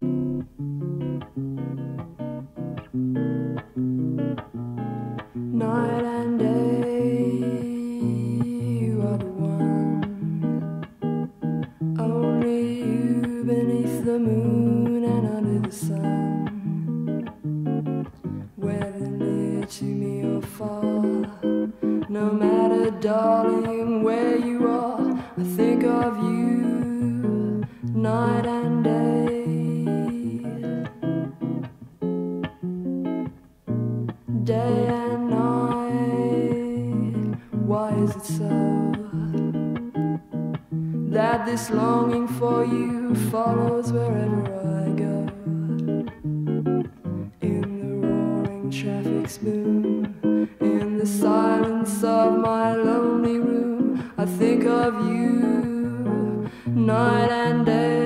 Night and day, you are the one. Only you beneath the moon and under the sun. Whether near to me or far, no matter, darling, where you are, I think of you night and day. Day and night, why is it so that this longing for you follows wherever I go? In the roaring traffic's boom, in the silence of my lonely room, I think of you night and day.